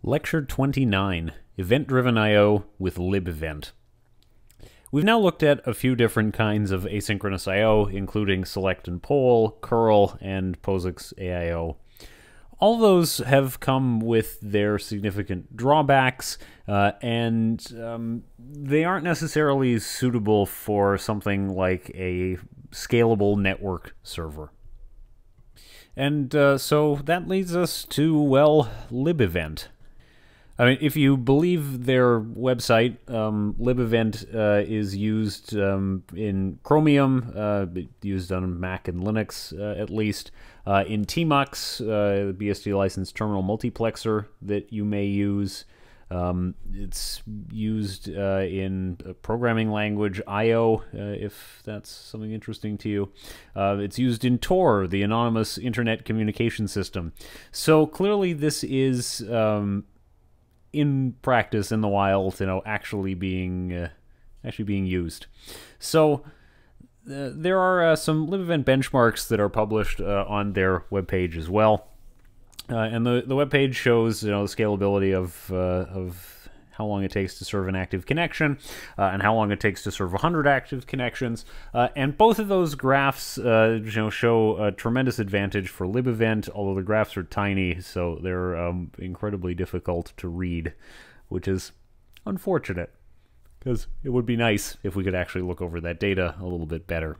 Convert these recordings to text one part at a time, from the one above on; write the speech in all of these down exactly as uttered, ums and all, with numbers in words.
Lecture twenty-nine, Event-Driven I O with libevent. We've now looked at a few different kinds of asynchronous I O, including select and poll, curl, and POSIX A I O. All those have come with their significant drawbacks, uh, and um, they aren't necessarily suitable for something like a scalable network server. And uh, so that leads us to, well, libevent. I mean, if you believe their website, um, libevent uh, is used um, in Chromium, uh, used on Mac and Linux uh, at least, uh, in Tmux, uh, the B S D licensed terminal multiplexer that you may use. Um, it's used uh, in a programming language I O, uh, if that's something interesting to you. Uh, it's used in Tor, the anonymous internet communication system. So clearly this is... Um, in practice, in the wild, you know, actually being uh, actually being used. So uh, there are uh, some libevent benchmarks that are published uh, on their webpage as well, uh, and the the webpage shows, you know, the scalability of uh, of how long it takes to serve an active connection, uh, and how long it takes to serve one hundred active connections. Uh, and both of those graphs uh, you know, show a tremendous advantage for libevent, although the graphs are tiny, so they're um, incredibly difficult to read, which is unfortunate, because it would be nice if we could actually look over that data a little bit better.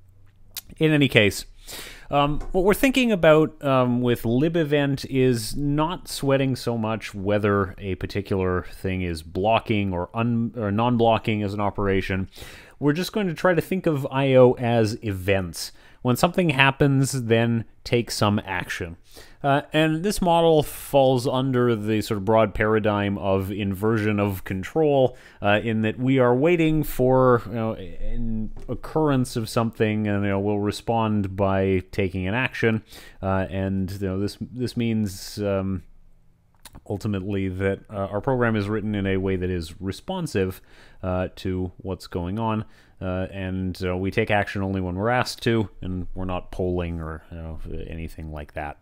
In any case, um, what we're thinking about um, with libevent is not sweating so much whether a particular thing is blocking or, un or non-blocking as an operation. We're just going to try to think of I O as events. When something happens, then take some action. Uh, and this model falls under the sort of broad paradigm of inversion of control, uh, in that we are waiting for, you know, an occurrence of something, and, you know, we'll respond by taking an action. Uh, and you know, this this means um, ultimately that uh, our program is written in a way that is responsive uh, to what's going on. Uh, and uh, we take action only when we're asked to, and we're not polling or, you know, anything like that.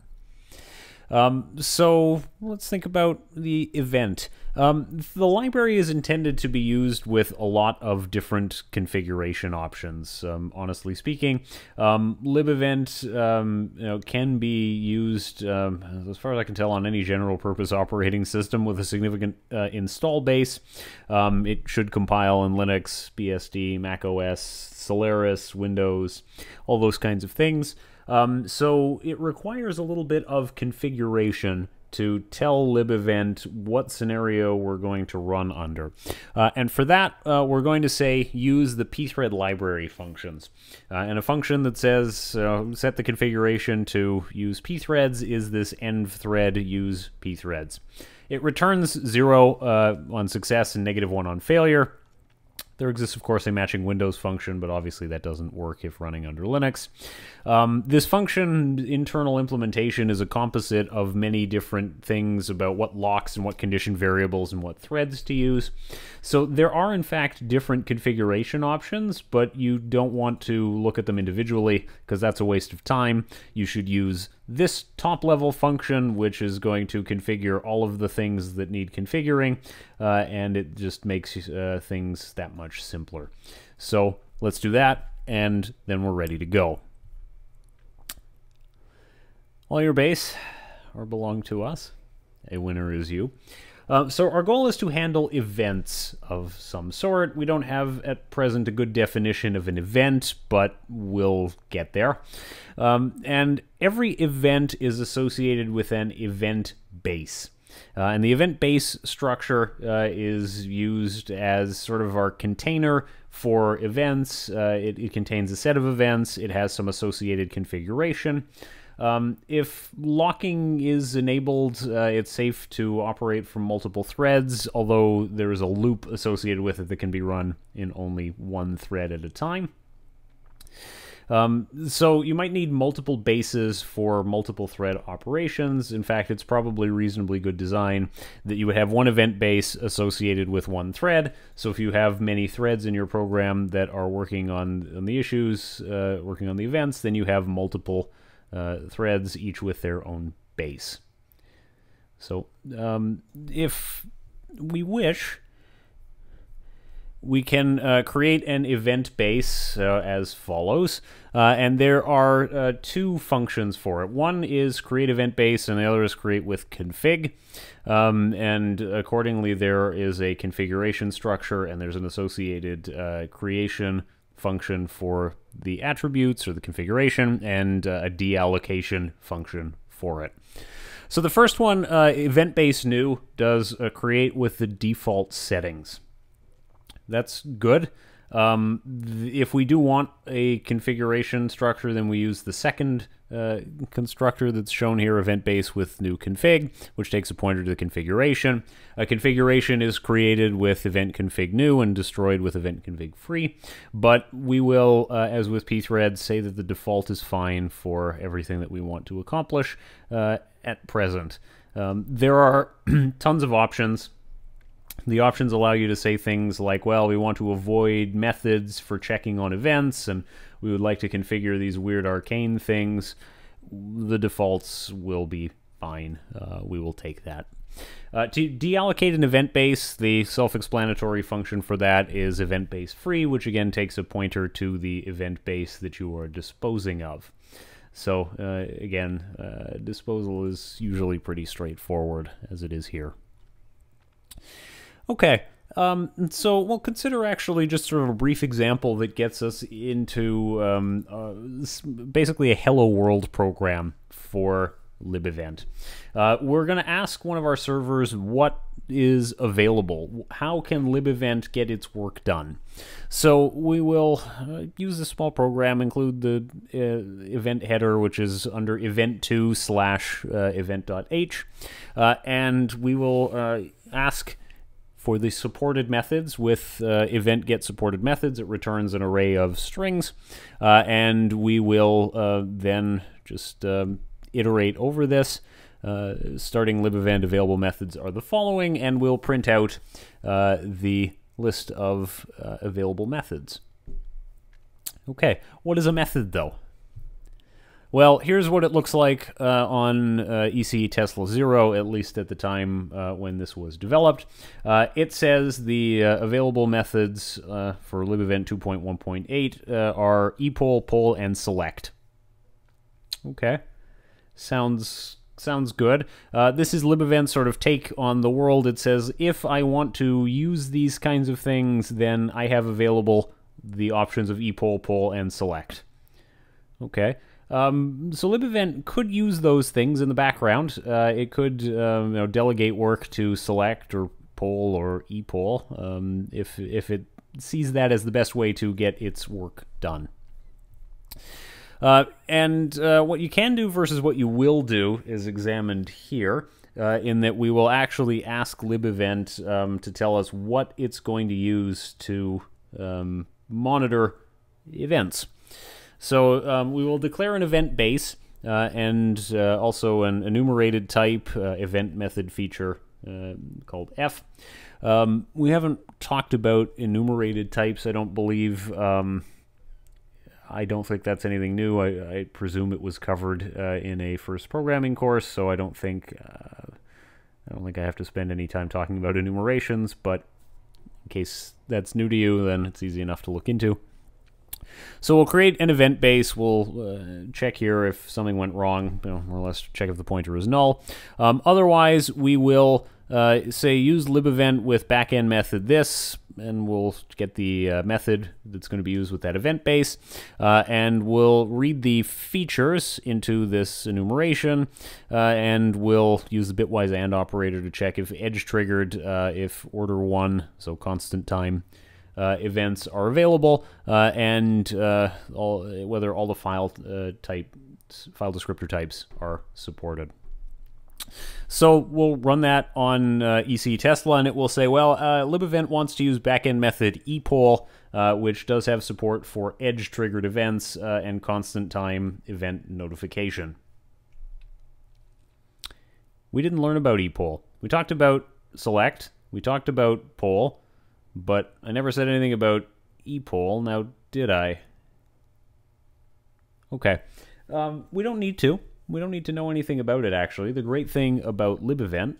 Um, so let's think about the event. Um, the library is intended to be used with a lot of different configuration options. Um, honestly speaking, um, libevent um, you know, can be used, um, as far as I can tell, on any general-purpose operating system with a significant uh, install base. Um, it should compile in Linux, B S D, Mac O S, Solaris, Windows, all those kinds of things. Um, so it requires a little bit of configuration to tell libevent what scenario we're going to run under. Uh, and for that, uh, we're going to say use the pthread library functions. Uh, and a function that says uh, set the configuration to use pthreads is this env thread use pthreads. It returns zero uh, on success and negative one on failure. There exists, of course, a matching Windows function, but obviously that doesn't work if running under Linux. Um, this function internal implementation is a composite of many different things about what locks and what condition variables and what threads to use. So there are, in fact, different configuration options, but you don't want to look at them individually because that's a waste of time. You should use this top-level function, which is going to configure all of the things that need configuring, uh, and it just makes uh, things that much simpler. So let's do that, and then we're ready to go. All your base or belong to us. A winner is you. Uh, so our goal is to handle events of some sort. We don't have at present a good definition of an event, but we'll get there. Um, and every event is associated with an event base. Uh, and the event base structure uh, is used as sort of our container for events. Uh, it, it contains a set of events. It has some associated configuration. Um, if locking is enabled, uh, it's safe to operate from multiple threads, although there is a loop associated with it that can be run in only one thread at a time. Um, so you might need multiple bases for multiple thread operations. In fact, it's probably reasonably good design that you would have one event base associated with one thread. So if you have many threads in your program that are working on, on the issues, uh, working on the events, then you have multiple uh, threads, each with their own base. So um, if we wish, we can uh, create an event base uh, as follows, uh, and there are uh, two functions for it. One is create event base, and the other is create with config. Um, and accordingly, there is a configuration structure, and there's an associated uh, creation function for the attributes or the configuration, and uh, a deallocation function for it. So the first one, uh, event base new, does uh, create with the default settings. That's good. Um, th if we do want a configuration structure, then we use the second uh, constructor that's shown here, event base with new config, which takes a pointer to the configuration. A configuration is created with event config new and destroyed with event config free, but we will, uh, as with pthreads, say that the default is fine for everything that we want to accomplish uh, at present. Um, there are tons of options. The options allow you to say things like, well, we want to avoid methods for checking on events, and we would like to configure these weird arcane things. The defaults will be fine. Uh, we will take that. Uh, to deallocate an event base, the self-explanatory function for that is event base free, which again takes a pointer to the event base that you are disposing of. So uh, again, uh, disposal is usually pretty straightforward, as it is here. Okay, um, so we'll consider actually just sort of a brief example that gets us into um, uh, basically a hello world program for libevent. Uh, we're going to ask one of our servers what is available. How can libevent get its work done? So we will uh, use a small program, include the uh, event header, which is under event two slash event.h, uh, and we will uh, ask for the supported methods. With uh, event get supported methods, it returns an array of strings, uh, and we will uh, then just um, iterate over this. Uh, starting libevent available methods are the following, and we'll print out uh, the list of uh, available methods. Okay, what is a method though? Well, here's what it looks like uh, on uh, E C E Tesla zero, at least at the time uh, when this was developed. Uh, it says the uh, available methods uh, for libevent two point one point eight uh, are epoll, poll, and select. Okay, sounds sounds good. Uh, this is libevent's sort of take on the world. It says if I want to use these kinds of things, then I have available the options of epoll, poll, and select. Okay. Um, so libevent could use those things in the background. Uh, it could um, you know, delegate work to select or poll or epoll um, if, if it sees that as the best way to get its work done. Uh, and uh, what you can do versus what you will do is examined here, uh, in that we will actually ask libevent um, to tell us what it's going to use to um, monitor events. So um, we will declare an event base uh, and uh, also an enumerated type uh, event method feature uh, called F. Um, we haven't talked about enumerated types, I don't believe. Um, I don't think that's anything new. I, I presume it was covered uh, in a first programming course, so I don't think uh, I don't think I have to spend any time talking about enumerations. But in case that's new to you, then it's easy enough to look into. So we'll create an event base. We'll uh, check here if something went wrong, you know, more or less check if the pointer is null. Um, otherwise, we will uh, say use libevent with backend method this, and we'll get the uh, method that's going to be used with that event base, uh, and we'll read the features into this enumeration, uh, and we'll use the bitwise and operator to check if edge triggered, uh, if order one, so constant time, Uh, events are available, uh, and uh, all, whether all the file uh, type, file descriptor types are supported. So we'll run that on uh, E C E Tesla, and it will say, well, uh, libevent wants to use backend method epoll, uh, which does have support for edge-triggered events uh, and constant time event notification. We didn't learn about epoll. We talked about select. We talked about poll. But I never said anything about epoll, now did I? Okay. Um, we don't need to. we don't need to know anything about it, actually. The great thing about libevent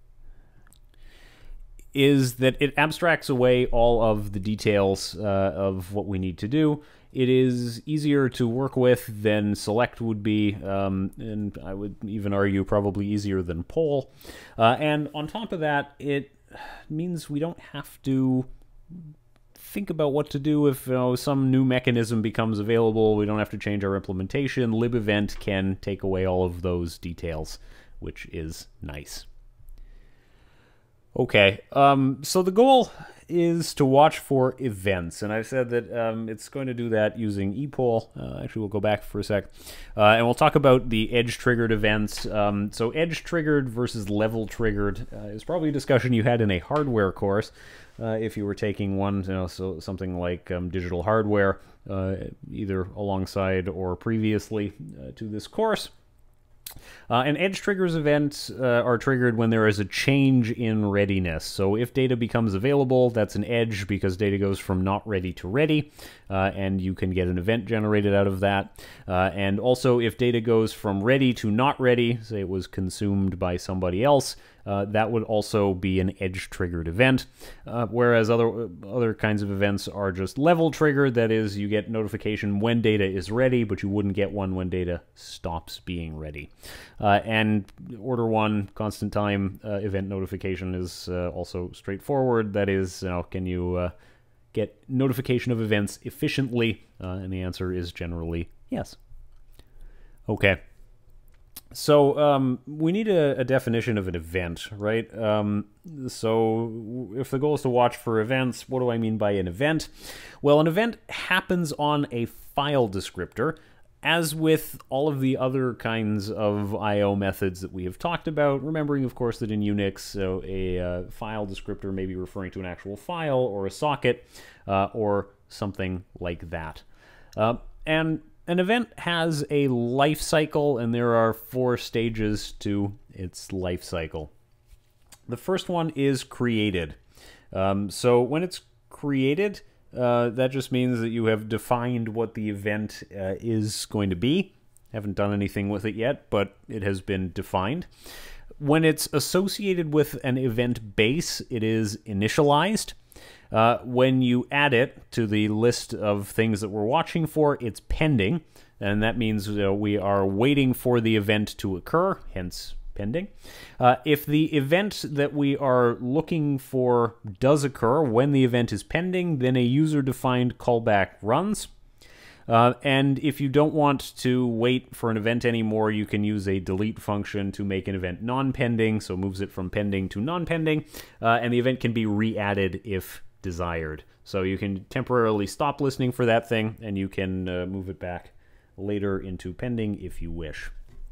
is that it abstracts away all of the details uh, of what we need to do. It is easier to work with than select would be, um, and I would even argue probably easier than poll. Uh, and on top of that, it means we don't have to think about what to do if, you know, some new mechanism becomes available. We don't have to change our implementation. Libevent can take away all of those details, which is nice. Okay, um, so the goal is to watch for events, and I've said that um, it's going to do that using epoll. Uh, actually, we'll go back for a sec, uh, and we'll talk about the edge-triggered events. Um, so edge-triggered versus level-triggered uh, is probably a discussion you had in a hardware course, uh, if you were taking one, you know, so something like um, digital hardware, uh, either alongside or previously uh, to this course. Uh, and edge triggers events uh, are triggered when there is a change in readiness. So if data becomes available, that's an edge because data goes from not ready to ready, uh, and you can get an event generated out of that. Uh, and also if data goes from ready to not ready, say it was consumed by somebody else, uh, that would also be an edge-triggered event, uh, whereas other other kinds of events are just level-triggered. That is, you get notification when data is ready, but you wouldn't get one when data stops being ready. Uh, and order one, constant time uh, event notification is uh, also straightforward. That is, you know, can you uh, get notification of events efficiently? Uh, and the answer is generally yes. Okay. So um, we need a, a definition of an event, right? Um, so if the goal is to watch for events, what do I mean by an event? Well, an event happens on a file descriptor. As with all of the other kinds of I O methods that we have talked about, remembering, of course, that in Unix, so a uh, file descriptor may be referring to an actual file or a socket uh, or something like that. Uh, and an event has a life cycle, and there are four stages to its life cycle. The first one is created. Um, so when it's created, Uh, that just means that you have defined what the event uh, is going to be. Haven't done anything with it yet, but it has been defined. When it's associated with an event base, it is initialized. Uh, when you add it to the list of things that we're watching for, it's pending, and that means uh, we are waiting for the event to occur, hence pending. Uh, if the event that we are looking for does occur when the event is pending, then a user-defined callback runs. Uh, and if you don't want to wait for an event anymore, you can use a delete function to make an event non-pending, so moves it from pending to non-pending, uh, and the event can be re-added if desired. So you can temporarily stop listening for that thing, and you can uh, move it back later into pending if you wish.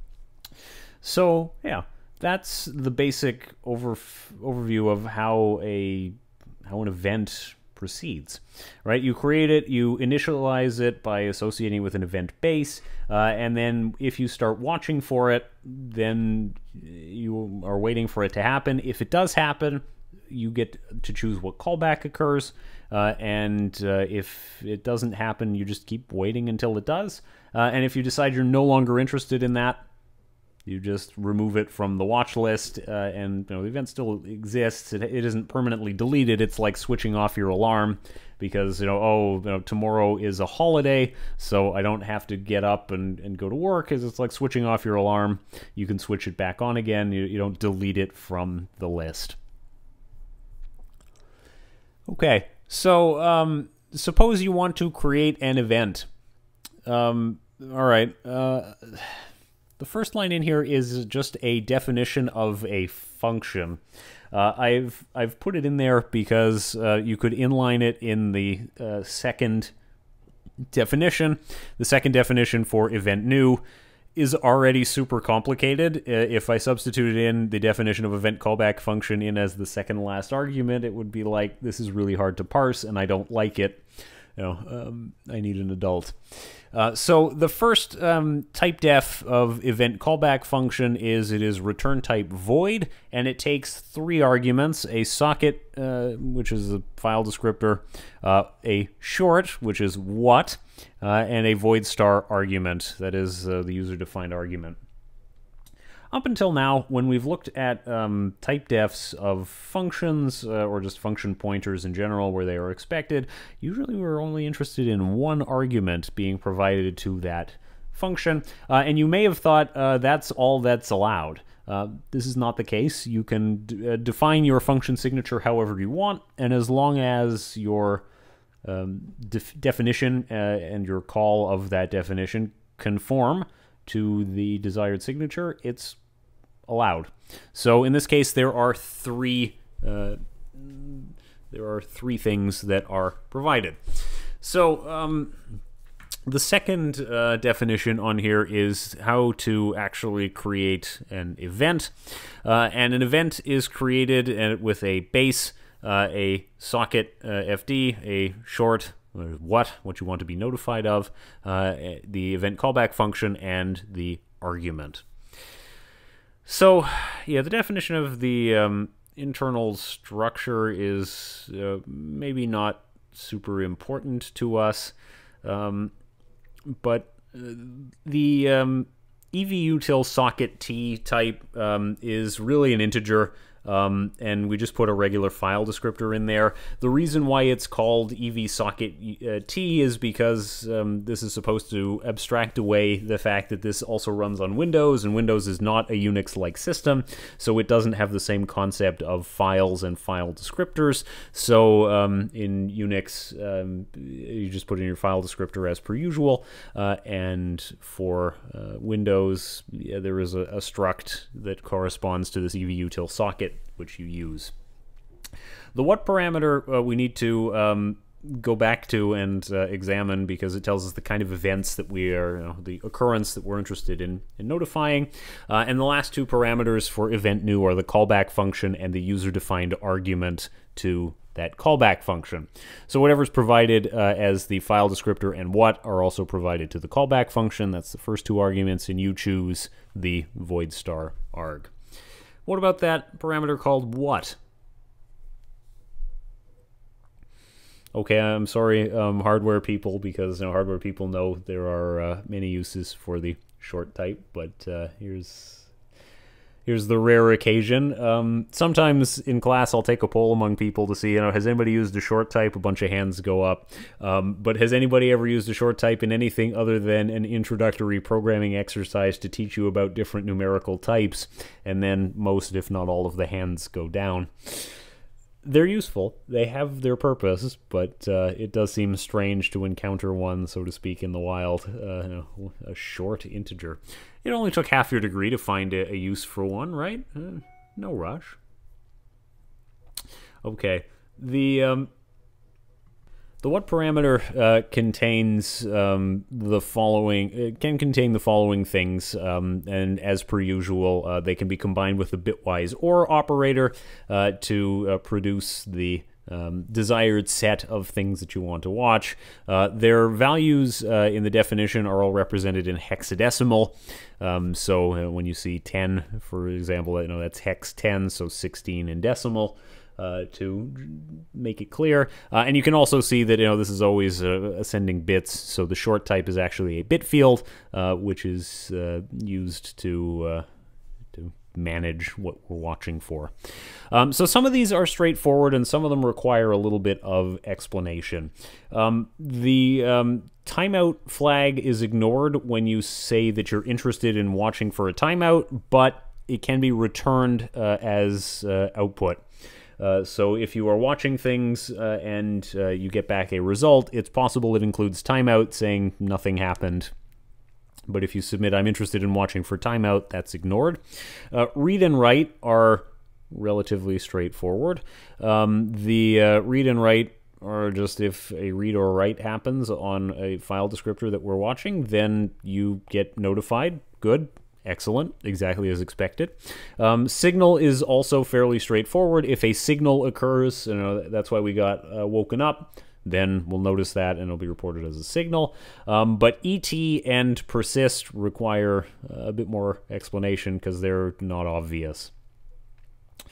So, yeah, that's the basic over, overview of how a how an event proceeds, right? You create it, you initialize it by associating with an event base, uh, and then if you start watching for it, then you are waiting for it to happen. If it does happen, you get to choose what callback occurs, uh, and uh, if it doesn't happen, you just keep waiting until it does. Uh, and if you decide you're no longer interested in that, you just remove it from the watch list, uh, and you know, the event still exists. It, it isn't permanently deleted. It's like switching off your alarm because, you know, oh, you know, tomorrow is a holiday, so I don't have to get up and, and go to work, because it's like switching off your alarm. You can switch it back on again. You, you don't delete it from the list. Okay, so um, suppose you want to create an event. Um, all right. Uh, The first line in here is just a definition of a function. Uh, I've I've put it in there because uh, you could inline it in the uh, second definition. The second definition for event new is already super complicated. Uh, if I substituted in the definition of event callback function in as the second last argument, it would be like, this is really hard to parse and I don't like it. You know, um, I need an adult. Uh, so the first um, type def of event callback function is it is return type void, and it takes three arguments: a socket, uh, which is a file descriptor, uh, a short, which is what, uh, and a void star argument, that is uh, the user-defined argument. Up until now, when we've looked at um, type defs of functions, uh, or just function pointers in general where they are expected, usually we're only interested in one argument being provided to that function. Uh, and you may have thought uh, that's all that's allowed. Uh, this is not the case. You can d uh, define your function signature however you want, and as long as your um, def definition uh, and your call of that definition conform to the desired signature, it's allowed. So in this case, there are three uh, there are three things that are provided. So um, the second uh, definition on here is how to actually create an event, uh, and an event is created with a base, uh, a socket uh, F D, a short what, what you want to be notified of, uh, the event callback function, and the argument. So, yeah, the definition of the um, internal structure is uh, maybe not super important to us, um, but uh, the um, evutil socket T type um, is really an integer. Um, and we just put a regular file descriptor in there. The reason why it's called evsocket uh, T is because um, this is supposed to abstract away the fact that this also runs on Windows, and Windows is not a Unix-like system, so it doesn't have the same concept of files and file descriptors. So um, in Unix, um, you just put in your file descriptor as per usual, uh, and for uh, Windows, yeah, there is a, a struct that corresponds to this evutil socket, which you use. The what parameter uh, we need to um, go back to and uh, examine, because it tells us the kind of events that we are, you know, the occurrence that we're interested in, in notifying. Uh, and the last two parameters for event new are the callback function and the user-defined argument to that callback function. So whatever's provided uh, as the file descriptor and what are also provided to the callback function. That's the first two arguments, and you choose the void star arg. What about that parameter called what? Okay, I'm sorry, um, hardware people, because you know, hardware people know there are uh, many uses for the short type, but uh, here's here's the rare occasion. Um, sometimes in class I'll take a poll among people to see, you know, has anybody used a short type? A bunch of hands go up. Um, but has anybody ever used a short type in anything other than an introductory programming exercise to teach you about different numerical types? And then most, if not all, of the hands go down. They're useful. They have their purpose, but uh, it does seem strange to encounter one, so to speak, in the wild. Uh, a short integer. It only took half your degree to find a, a use for one, right? Uh, no rush. Okay. The um, the what parameter uh, contains um, the following. It can contain the following things, um, and as per usual, uh, they can be combined with the bitwise or operator uh, to uh, produce the Um, desired set of things that you want to watch. Uh, their values uh, in the definition are all represented in hexadecimal. Um, so uh, when you see ten, for example, you know that's hex ten, so sixteen in decimal. Uh, to make it clear, uh, and you can also see that you know this is always uh, ascending bits. So the short type is actually a bit field, uh, which is uh, used to uh, to manage what we're watching for. Um, so some of these are straightforward, and some of them require a little bit of explanation. Um, the um, timeout flag is ignored when you say that you're interested in watching for a timeout, but it can be returned uh, as uh, output. Uh, so if you are watching things uh, and uh, you get back a result, it's possible it includes timeout saying nothing happened. But if you submit, I'm interested in watching for timeout, that's ignored. Uh, read and write are relatively straightforward. Um, the uh, read and write are just if a read or write happens on a file descriptor that we're watching, then you get notified. Good. Excellent, exactly as expected. Um, signal is also fairly straightforward. If a signal occurs, you know, that's why we got uh, woken up, then we'll notice that and it'll be reported as a signal. Um, but E T and persist require a bit more explanation because they're not obvious.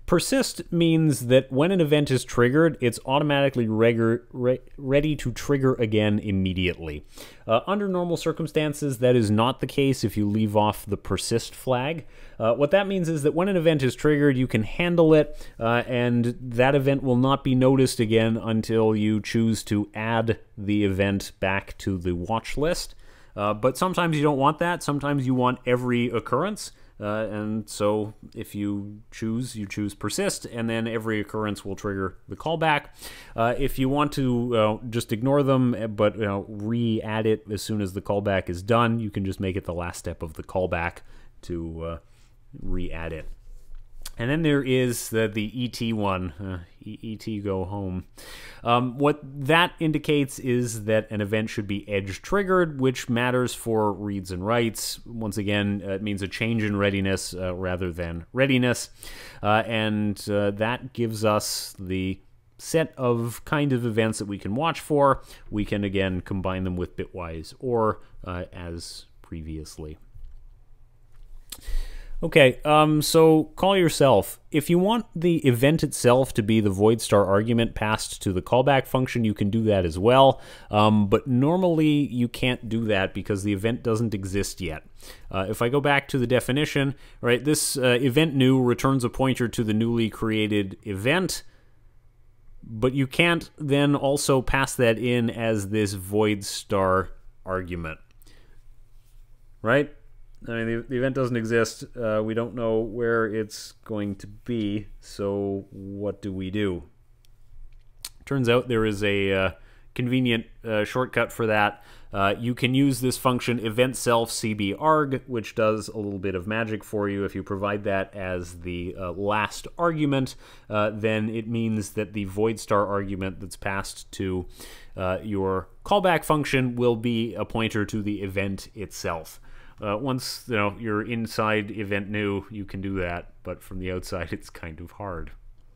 Persist means that when an event is triggered, it's automatically reg re ready to trigger again immediately. Uh, under normal circumstances, that is not the case if you leave off the persist flag. Uh, what that means is that when an event is triggered, you can handle it, uh, and that event will not be noticed again until you choose to add the event back to the watch list. Uh, but sometimes you don't want that. Sometimes you want every occurrence. Uh, and so if you choose, you choose persist, and then every occurrence will trigger the callback. Uh, if you want to uh, just ignore them, but you know, re-add it as soon as the callback is done, you can just make it the last step of the callback to uh, re-add it. And then there is the, the E T one, uh, E T go home. Um, what that indicates is that an event should be edge triggered, which matters for reads and writes. Once again, uh, it means a change in readiness uh, rather than readiness. Uh, and uh, that gives us the set of kind of events that we can watch for. We can, again, combine them with bitwise or uh, as previously. Okay, um, so call yourself. If you want the event itself to be the void star argument passed to the callback function, you can do that as well. Um, but normally you can't do that because the event doesn't exist yet. Uh, if I go back to the definition, right, this uh, event new returns a pointer to the newly created event, but you can't then also pass that in as this void star argument, right? I mean, the, the event doesn't exist. Uh, we don't know where it's going to be, so what do we do? Turns out there is a uh, convenient uh, shortcut for that. Uh, you can use this function event self cbarg, which does a little bit of magic for you. If you provide that as the uh, last argument, uh, then it means that the void star argument that's passed to uh, your callback function will be a pointer to the event itself. Uh, once you know you're inside event new, you can do that, but from the outside, it's kind of hard.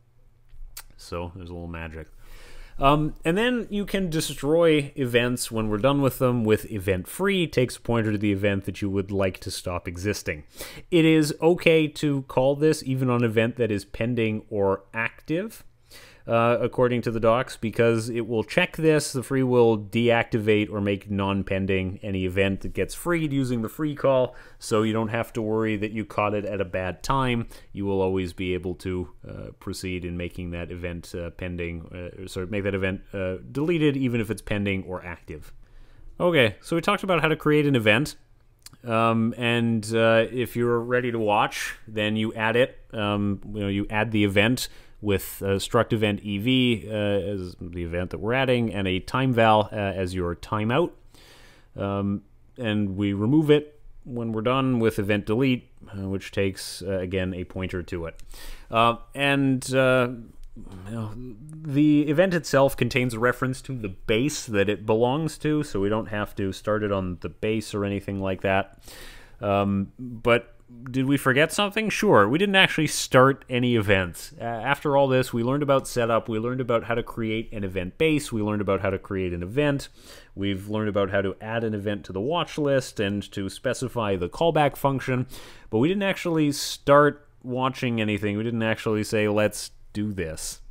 So there's a little magic. Um, and then you can destroy events when we're done with them with event free. Takes a pointer to the event that you would like to stop existing. It is okay to call this even on an event that is pending or active. Uh, according to the docs, because it will check this. The free will deactivate or make non-pending any event that gets freed using the free call, so you don't have to worry that you caught it at a bad time. You will always be able to uh, proceed in making that event uh, pending, uh, sorry, make that event uh, deleted even if it's pending or active. Okay, so we talked about how to create an event. Um, and uh, if you're ready to watch, then you add it. Um, you know, you add the event with uh, struct event ev uh, as the event that we're adding, and a time val uh, as your timeout. Um, and we remove it when we're done with event delete, uh, which takes, uh, again, a pointer to it. Uh, and uh, you know, the event itself contains a reference to the base that it belongs to, so we don't have to start it on the base or anything like that. Um, but did we forget something? Sure, we didn't actually start any events. Uh, after all this, we learned about setup, we learned about how to create an event base, we learned about how to create an event, we've learned about how to add an event to the watch list and to specify the callback function, but we didn't actually start watching anything. We didn't actually say, let's do this.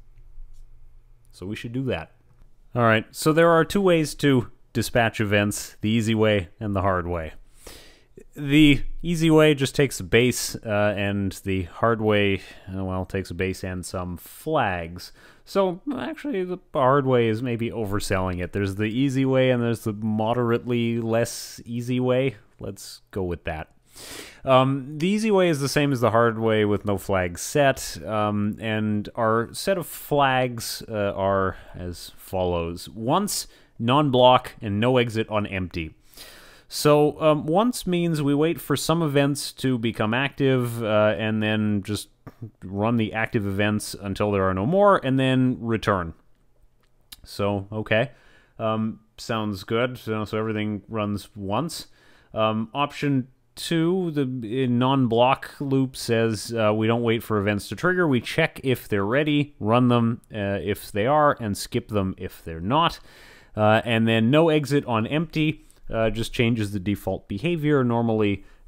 So we should do that. All right, so there are two ways to dispatch events, the easy way and the hard way. The easy way just takes a base, uh, and the hard way, uh, well, takes a base and some flags. So, actually, the hard way is maybe overselling it. There's the easy way and there's the moderately less easy way. Let's go with that. Um, the easy way is the same as the hard way with no flags set, um, and our set of flags uh, are as follows. Once, non-block, and no exit on empty. So um, once means we wait for some events to become active uh, and then just run the active events until there are no more and then return. So, okay. Um, sounds good. So, so everything runs once. Um, option two, the non-block loop says uh, we don't wait for events to trigger. We check if they're ready, run them uh, if they are, and skip them if they're not. Uh, and then no exit on empty. Uh, just changes the default behavior. Normally,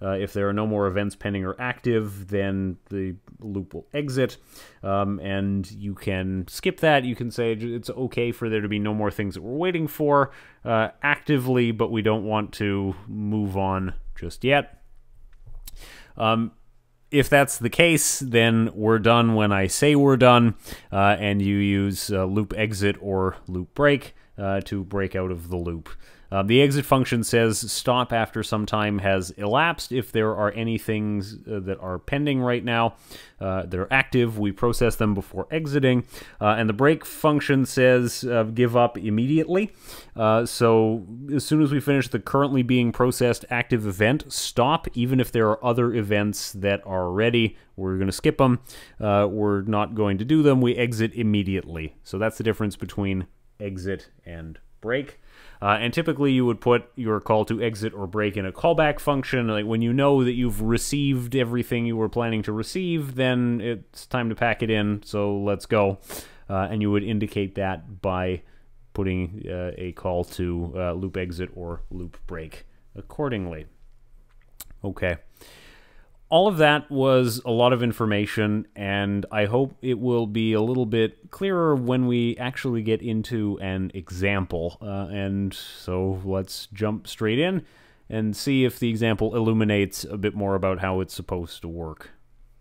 Uh, if there are no more events pending or active, then the loop will exit, um, and you can skip that. You can say it's okay for there to be no more things that we're waiting for uh, actively, but we don't want to move on just yet. Um, if that's the case, then we're done when I say we're done, uh, and you use uh, loop exit or loop break uh, to break out of the loop. Uh, the exit function says stop after some time has elapsed. If there are any things uh, that are pending right now uh, that are active, we process them before exiting. Uh, and the break function says uh, give up immediately. Uh, so as soon as we finish the currently being processed active event, stop. Even if there are other events that are ready, we're going to skip them. Uh, we're not going to do them. We exit immediately. So that's the difference between exit and break. Uh, and typically you would put your call to exit or break in a callback function. Like when you know that you've received everything you were planning to receive, then it's time to pack it in, so let's go. Uh, and you would indicate that by putting uh, a call to uh, loop exit or loop break accordingly. Okay. All of that was a lot of information, and I hope it will be a little bit clearer when we actually get into an example. Uh, and so let's jump straight in and see if the example illuminates a bit more about how it's supposed to work.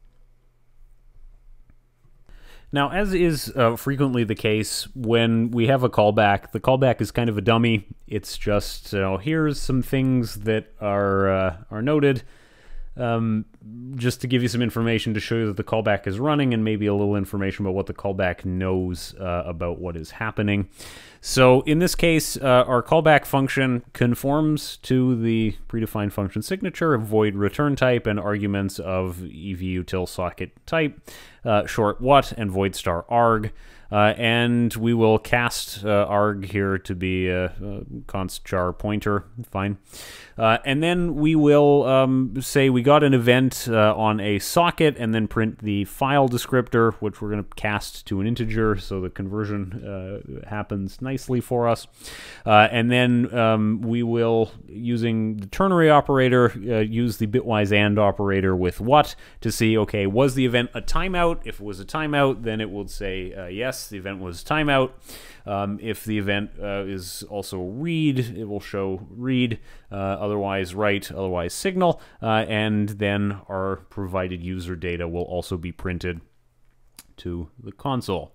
Now, as is uh, frequently the case, when we have a callback, the callback is kind of a dummy. It's just, you know, here's some things that are, uh, are noted. Um, just to give you some information to show you that the callback is running, and maybe a little information about what the callback knows uh, about what is happening. So in this case, uh, our callback function conforms to the predefined function signature, void return type, and arguments of evutilsocket type, uh, short what, and void star arg. Uh, and we will cast uh, arg here to be a, a const char pointer, fine. Uh, and then we will um, say we got an event uh, on a socket, and then print the file descriptor, which we're going to cast to an integer, so the conversion uh, happens nicely for us. Uh, and then um, we will, using the ternary operator, uh, use the bitwise AND operator with what to see, okay, was the event a timeout? If it was a timeout, then it would say uh, yes, the event was timeout. Um, if the event uh, is also read, it will show read, uh, otherwise write, otherwise signal, uh, and then our provided user data will also be printed to the console.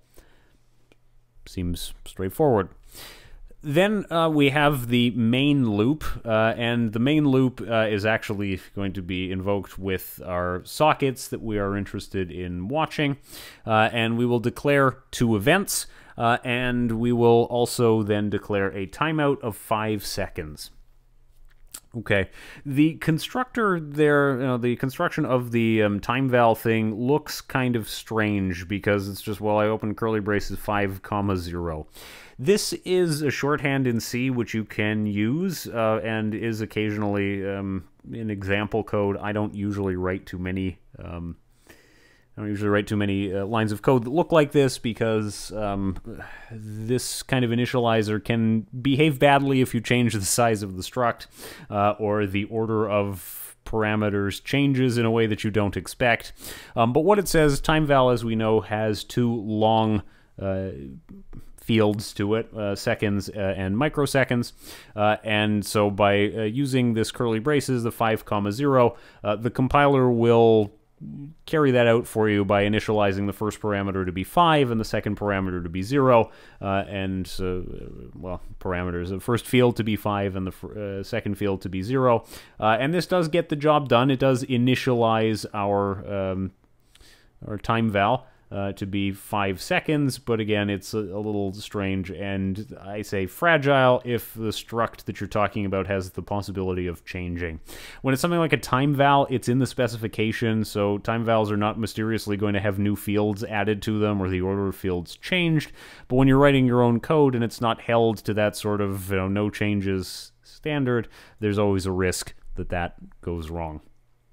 Seems straightforward. Then uh, we have the main loop, uh, and the main loop uh, is actually going to be invoked with our sockets that we are interested in watching, uh, and we will declare two events, uh, and we will also then declare a timeout of five seconds. Okay, the constructor there, you know, the construction of the um, time val thing looks kind of strange because it's just, well, I open curly braces five comma zero. This is a shorthand in C which you can use uh, and is occasionally um, in example code. I don't usually write too many. Um, I don't usually write too many uh, lines of code that look like this because um, this kind of initializer can behave badly if you change the size of the struct uh, or the order of parameters changes in a way that you don't expect. Um, but what it says, time val, as we know, has two long uh, fields to it, uh, seconds uh, and microseconds, uh, and so by uh, using this curly braces, the five comma zero, uh, the compiler will carry that out for you by initializing the first parameter to be five and the second parameter to be zero, uh, and uh, well, parameters, the first field to be five and the uh, second field to be zero, uh, and this does get the job done. It does initialize our um, our time val Uh, to be five seconds, but again, it's a, a little strange, and I say fragile if the struct that you're talking about has the possibility of changing. When it's something like a time val, it's in the specification, so time vals are not mysteriously going to have new fields added to them or the order of fields changed, but when you're writing your own code and it's not held to that sort of, you know, no changes standard, there's always a risk that that goes wrong.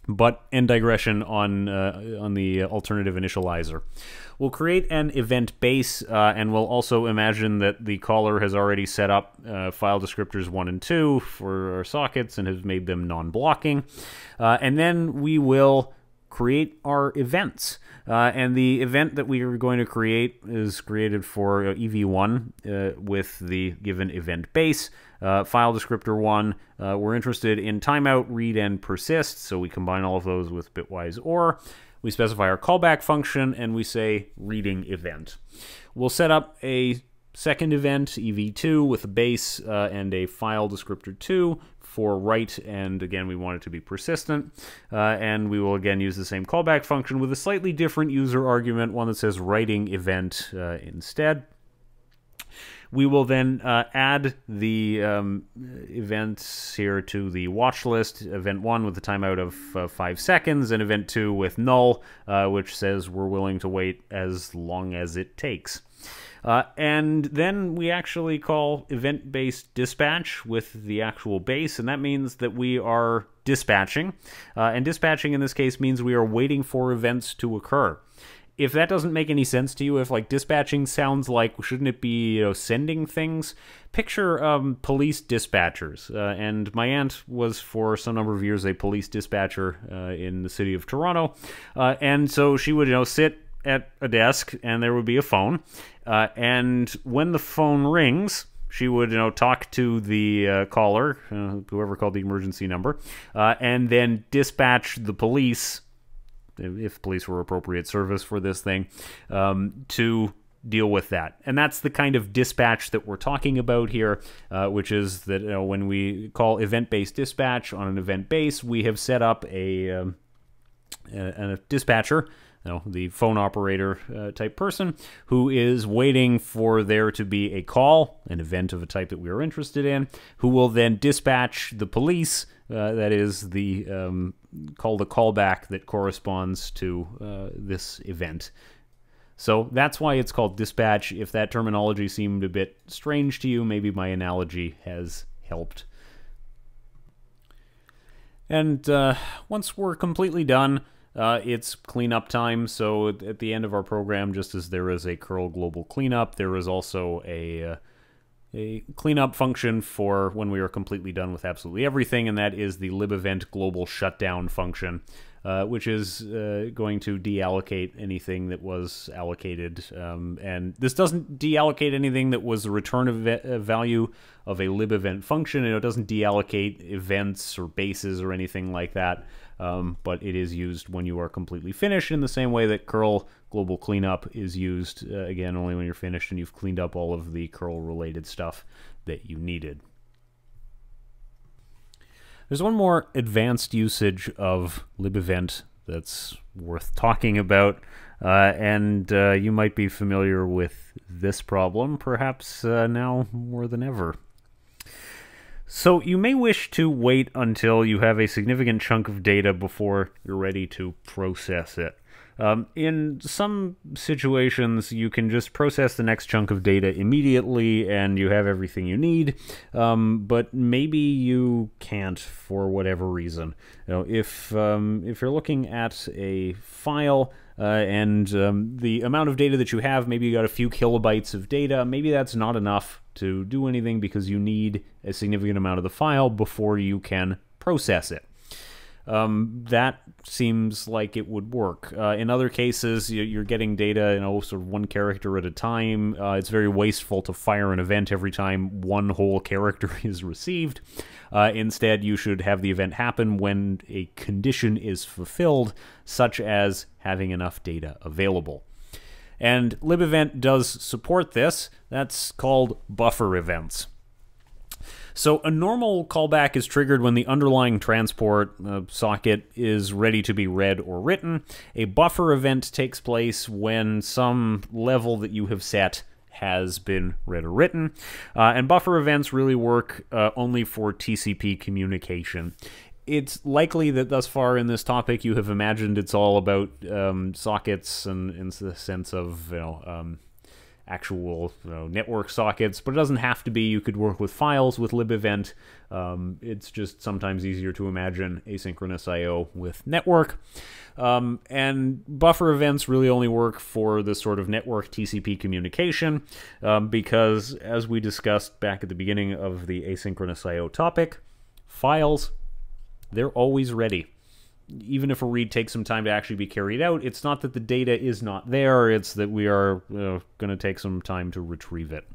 but end digression on uh, on the alternative initializer. We'll create an event base, uh, and we'll also imagine that the caller has already set up uh, file descriptors one and two for our sockets and has made them non-blocking. Uh, and then we will create our events. Uh, and the event that we are going to create is created for uh, E V one uh, with the given event base. Uh, file descriptor one, uh, we're interested in timeout, read, and persist, so we combine all of those with bitwise or. We specify our callback function, and we say reading event. We'll set up a second event, E V two, with a base uh, and a file descriptor two for write, and again, we want it to be persistent. Uh, and we will again use the same callback function with a slightly different user argument, one that says writing event uh, instead. We will then uh, add the um, events here to the watch list. Event one with a timeout of uh, five seconds, and event two with null, uh, which says we're willing to wait as long as it takes. Uh, and then we actually call event-based dispatch with the actual base, and that means that we are dispatching. Uh, and dispatching in this case means we are waiting for events to occur. If that doesn't make any sense to you, if like dispatching sounds like, shouldn't it be, you know, sending things? Picture um, police dispatchers. Uh, and my aunt was for some number of years a police dispatcher uh, in the city of Toronto. Uh, and so she would, you know, sit at a desk and there would be a phone. Uh, and when the phone rings, she would, you know, talk to the uh, caller, uh, whoever called the emergency number, uh, and then dispatch the police, if police were appropriate service for this thing, um, to deal with that. And that's the kind of dispatch that we're talking about here, uh, which is that, you know, when we call event-based dispatch on an event base, we have set up a, um, a, a dispatcher, you know, the phone operator uh, type person, who is waiting for there to be a call, an event of a type that we are interested in, who will then dispatch the police. Uh, that is the um, call the callback that corresponds to uh, this event. So that's why it's called dispatch. If that terminology seemed a bit strange to you, maybe my analogy has helped. And uh, once we're completely done, uh, it's cleanup time. So at the end of our program, just as there is a curl global cleanup, there is also a uh, a cleanup function for when we are completely done with absolutely everything, and that is the libevent global shutdown function, uh, which is uh, going to deallocate anything that was allocated. Um, and this doesn't deallocate anything that was the return of uh, value of a libevent function. It doesn't deallocate events or bases or anything like that. Um, but it is used when you are completely finished, in the same way that curl global cleanup is used, uh, again, only when you're finished and you've cleaned up all of the curl-related stuff that you needed. There's one more advanced usage of libevent that's worth talking about, uh, and uh, you might be familiar with this problem, perhaps uh, now more than ever. So you may wish to wait until you have a significant chunk of data before you're ready to process it. Um, in some situations, you can just process the next chunk of data immediately and you have everything you need, um, but maybe you can't for whatever reason. You know, if, um, if you're looking at a file uh, and um, the amount of data that you have, maybe you got a few kilobytes of data, maybe that's not enough to do anything because you need a significant amount of the file before you can process it. Um, that seems like it would work. Uh, in other cases, you're getting data, you know, sort of one character at a time. Uh, it's very wasteful to fire an event every time one whole character is received. Uh, instead, you should have the event happen when a condition is fulfilled, such as having enough data available. And libevent does support this. That's called buffer events. So a normal callback is triggered when the underlying transport uh, socket is ready to be read or written. A buffer event takes place when some level that you have set has been read or written. Uh, and buffer events really work uh, only for T C P communication. It's likely that thus far in this topic you have imagined it's all about um, sockets and in the sense of, you know, um, actual you know, network sockets, but it doesn't have to be. You could work with files with libevent. Um, it's just sometimes easier to imagine asynchronous I O with network. Um, and buffer events really only work for the sort of network T C P communication um, because, as we discussed back at the beginning of the asynchronous I O topic, files, they're always ready. Even if a read takes some time to actually be carried out, it's not that the data is not there, it's that we are uh, going to take some time to retrieve it.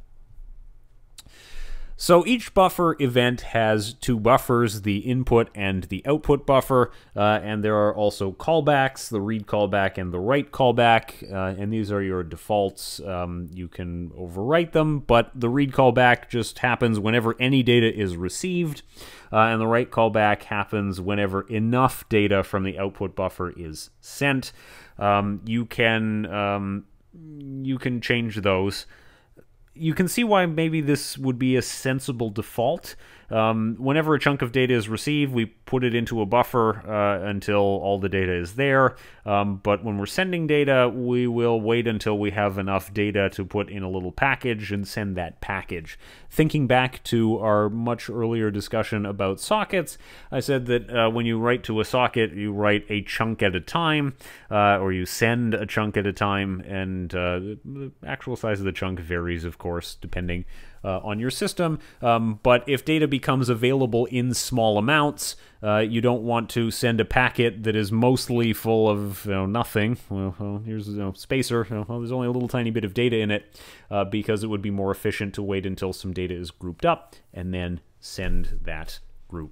So each buffer event has two buffers, the input and the output buffer, uh, and there are also callbacks, the read callback and the write callback, uh, and these are your defaults. Um, you can overwrite them, but the read callback just happens whenever any data is received, uh, and the write callback happens whenever enough data from the output buffer is sent. Um, you can um, you can change those. You can see why maybe this would be a sensible default. Um, whenever a chunk of data is received, we put it into a buffer uh, until all the data is there. Um, but when we're sending data, we will wait until we have enough data to put in a little package and send that package. Thinking back to our much earlier discussion about sockets, I said that uh, when you write to a socket, you write a chunk at a time, uh, or you send a chunk at a time, and uh, the actual size of the chunk varies, of course, depending Uh, on your system, um, but if data becomes available in small amounts, uh, you don't want to send a packet that is mostly full of you know, nothing. Well, well here's a you know, spacer. You know, well, there's only a little tiny bit of data in it, uh, because it would be more efficient to wait until some data is grouped up and then send that group.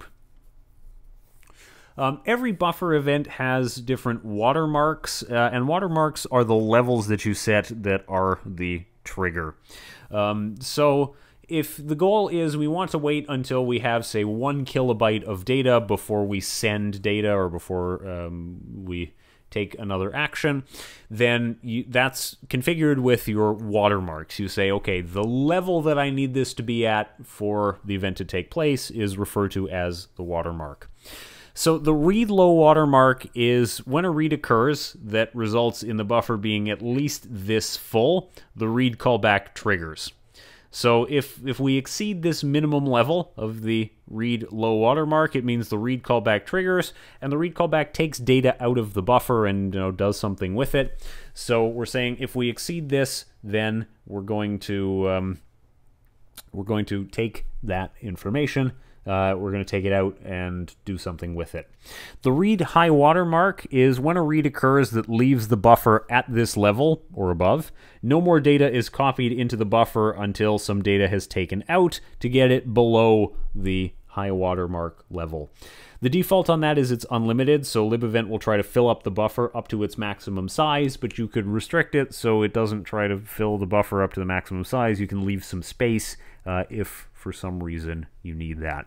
Um, every buffer event has different watermarks, uh, and watermarks are the levels that you set that are the trigger. Um, so if the goal is we want to wait until we have, say, one kilobyte of data before we send data or before um, we take another action, then you, that's configured with your watermarks. You say, okay, the level that I need this to be at for the event to take place is referred to as the watermark. So the read low watermark is when a read occurs that results in the buffer being at least this full, the read callback triggers. So if, if we exceed this minimum level of the read low watermark, it means the read callback triggers, and the read callback takes data out of the buffer and you know, does something with it. So we're saying if we exceed this, then we're going to, um, we're going to take that information, Uh, we're going to take it out and do something with it. The read high watermark is when a read occurs that leaves the buffer at this level or above. No more data is copied into the buffer until some data has taken out to get it below the high watermark level. The default on that is it's unlimited, so libevent will try to fill up the buffer up to its maximum size, but you could restrict it so it doesn't try to fill the buffer up to the maximum size. You can leave some space uh, if for some reason you need that.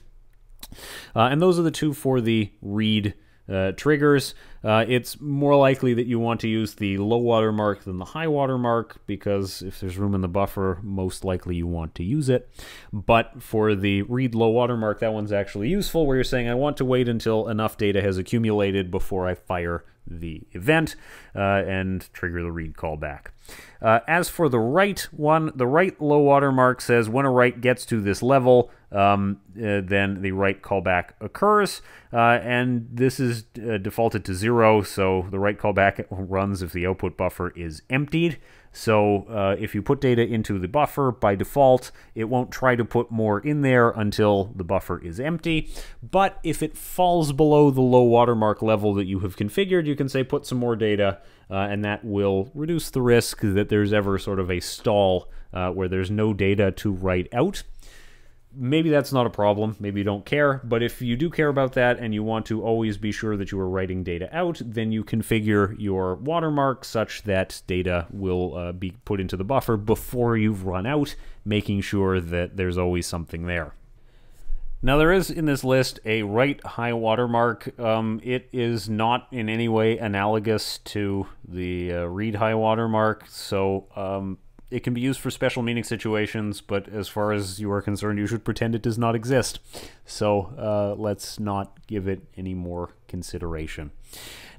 Uh, and those are the two for the read uh, triggers. Uh, it's more likely that you want to use the low watermark than the high watermark, because if there's room in the buffer, most likely you want to use it. But for the read low watermark, that one's actually useful, where you're saying, I want to wait until enough data has accumulated before I fire the event uh, and trigger the read callback. Uh, as for the write one, the write low watermark says when a write gets to this level, um, uh, then the write callback occurs, uh, and this is uh, defaulted to zero, so the write callback runs if the output buffer is emptied. So uh, if you put data into the buffer, by default, it won't try to put more in there until the buffer is empty. But if it falls below the low watermark level that you have configured, you can say put some more data, uh, and that will reduce the risk that there's ever sort of a stall uh, where there's no data to write out. Maybe that's not a problem, maybe you don't care, but if you do care about that and you want to always be sure that you are writing data out, then you configure your watermark such that data will uh, be put into the buffer before you've run out, making sure that there's always something there. Now there is in this list a write high watermark. Um, it is not in any way analogous to the uh, read high watermark, so um, it can be used for special meaning situations, but as far as you are concerned, you should pretend it does not exist. So uh, let's not give it any more consideration. Now,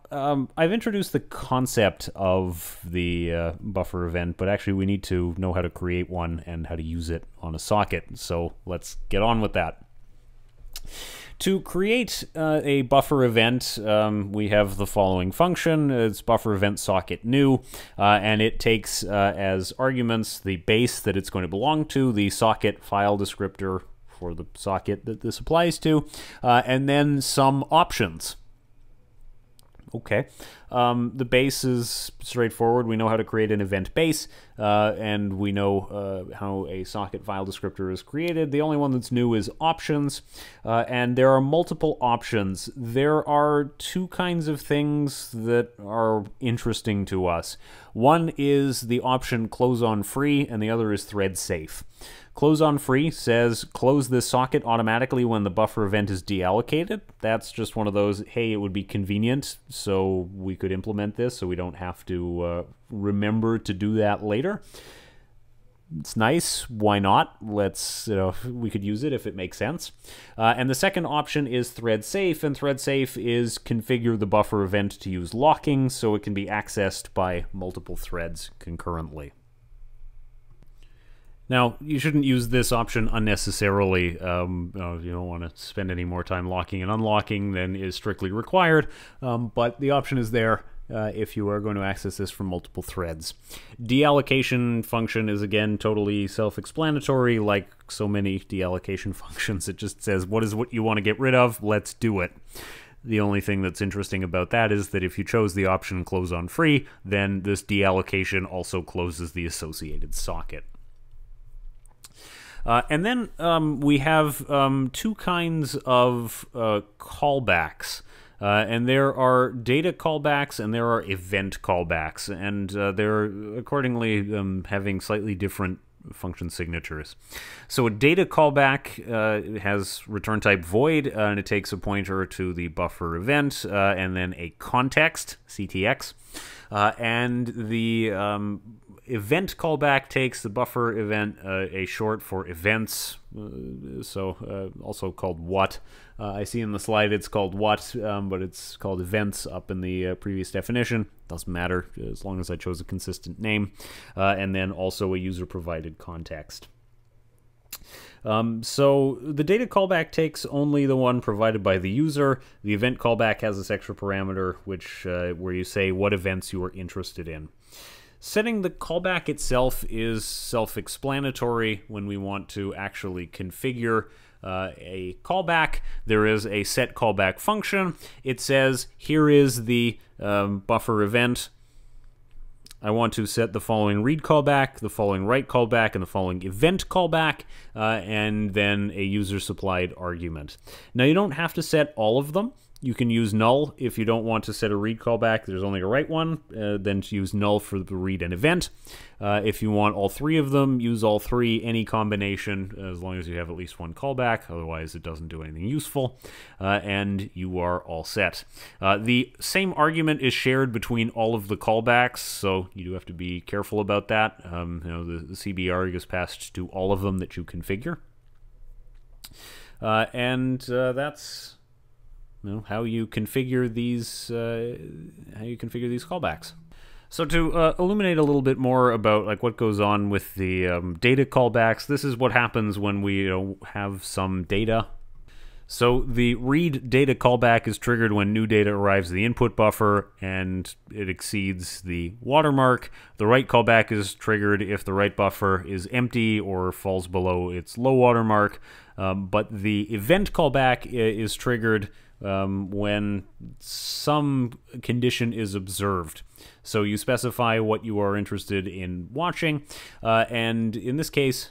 um, I've introduced the concept of the uh, buffer event, but actually we need to know how to create one and how to use it on a socket. So let's get on with that. To create uh, a buffer event, um, we have the following function. It's buffer event socket new, uh, and it takes uh, as arguments the base that it's going to belong to, the socket file descriptor for the socket that this applies to, uh, and then some options. Okay, um, the base is straightforward. We know how to create an event base, uh, and we know uh, how a socket file descriptor is created. The only one that's new is options, uh, and there are multiple options. There are two kinds of things that are interesting to us. One is the option close on free, and the other is thread safe. Close on free says close this socket automatically when the buffer event is deallocated. That's just one of those, hey, it would be convenient, so we could implement this so we don't have to uh, remember to do that later. It's nice. Why not? Let's, you know, we could use it if it makes sense. Uh, and the second option is thread safe, and thread safe is configure the buffer event to use locking so it can be accessed by multiple threads concurrently. Now, you shouldn't use this option unnecessarily. Um, uh, you don't want to spend any more time locking and unlocking than is strictly required, um, but the option is there uh, if you are going to access this from multiple threads. Deallocation function is, again, totally self-explanatory. Like so many deallocation functions, it just says, what is what you want to get rid of? Let's do it. The only thing that's interesting about that is that if you chose the option close on free, then this deallocation also closes the associated socket. Uh, and then um, we have um, two kinds of uh, callbacks. Uh, and there are data callbacks and there are event callbacks. And uh, they're accordingly um, having slightly different function signatures. So a data callback uh, has return type void, uh, and it takes a pointer to the buffer event, uh, and then a context, C T X. Uh, and the um, event callback takes the buffer event, uh, a short for events, uh, so uh, also called what. Uh, I see in the slide it's called what, um, but it's called events up in the uh, previous definition. Doesn't matter as long as I chose a consistent name. Uh, and then also a user-provided context. Um, so the data callback takes only the one provided by the user. The event callback has this extra parameter which uh, where you say what events you are interested in. Setting the callback itself is self-explanatory. When we want to actually configure uh, a callback, there is a set callback function. It says, here is the um, buffer event. I want to set the following read callback, the following write callback, and the following event callback, uh, and then a user-supplied argument. Now, you don't have to set all of them. You can use null if you don't want to set a read callback. There's only a write one. Uh, then to use null for the read and event. Uh, if you want all three of them, use all three, any combination, as long as you have at least one callback. Otherwise, it doesn't do anything useful. Uh, and you are all set. Uh, the same argument is shared between all of the callbacks, so you do have to be careful about that. Um, you know, the, the C B arg is passed to all of them that you configure. Uh, and uh, that's... You know, how you configure these uh, how you configure these callbacks. So to uh, illuminate a little bit more about like what goes on with the um, data callbacks, this is what happens when we you know, have some data. So the read data callback is triggered when new data arrives at the input buffer and it exceeds the watermark. The write callback is triggered if the write buffer is empty or falls below its low watermark. Um, but the event callback is triggered Um, when some condition is observed. So you specify what you are interested in watching, uh, and in this case,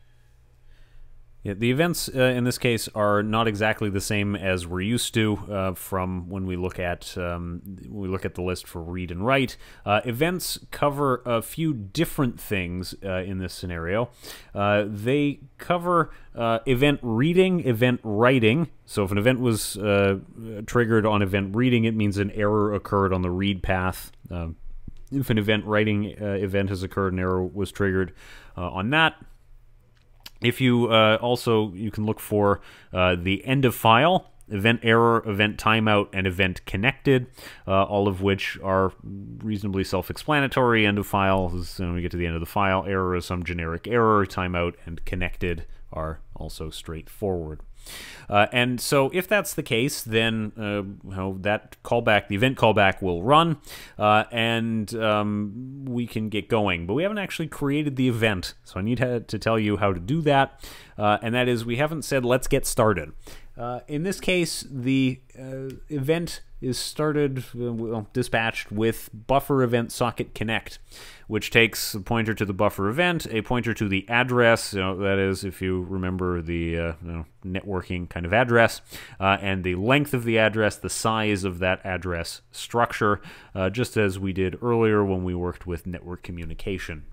yeah, the events uh, in this case are not exactly the same as we're used to uh, from when we look at um, we look at the list for read and write. Uh, events cover a few different things uh, in this scenario. Uh, they cover uh, event reading, event writing. So if an event was uh, triggered on event reading, it means an error occurred on the read path. Um, if an event writing uh, event has occurred, an error was triggered uh, on that. If you uh, also, you can look for uh, the end of file. event error, event timeout, and event connected, uh, all of which are reasonably self-explanatory. End of file is when we get to the end of the file. Error is some generic error. Timeout and connected are also straightforward. Uh, and so if that's the case, then uh, you know, that callback, the event callback will run, uh, and um, we can get going. But we haven't actually created the event, so I need to, to tell you how to do that, uh, and that is we haven't said let's get started. Uh, in this case, the uh, event is started, uh, well, dispatched with buffer event socket connect, which takes a pointer to the buffer event, a pointer to the address, you know, that is, if you remember the uh, you know, networking kind of address, uh, and the length of the address, the size of that address structure, uh, just as we did earlier when we worked with network communication.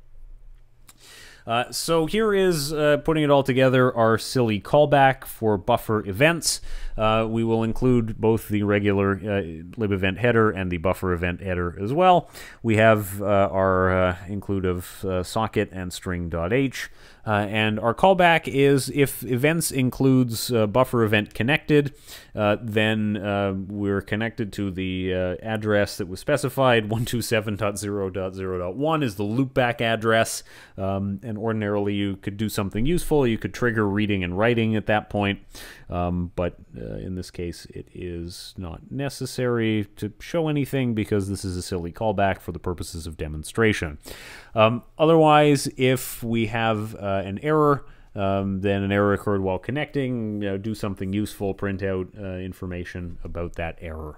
Uh, so here is, uh, putting it all together, our silly callback for buffer events. Uh, we will include both the regular uh, libevent header and the buffer event header as well. We have uh, our uh, include of uh, socket and string.h. Uh, and our callback is if events includes uh, buffer event connected, uh, then uh, we're connected to the uh, address that was specified. one two seven dot zero dot zero dot one is the loopback address, um, and ordinarily you could do something useful. You could trigger reading and writing at that point, um, but uh, in this case it is not necessary to show anything because this is a silly callback for the purposes of demonstration. Um, otherwise, if we have uh, an error, um, then an error occurred while connecting, you know, do something useful, print out uh, information about that error.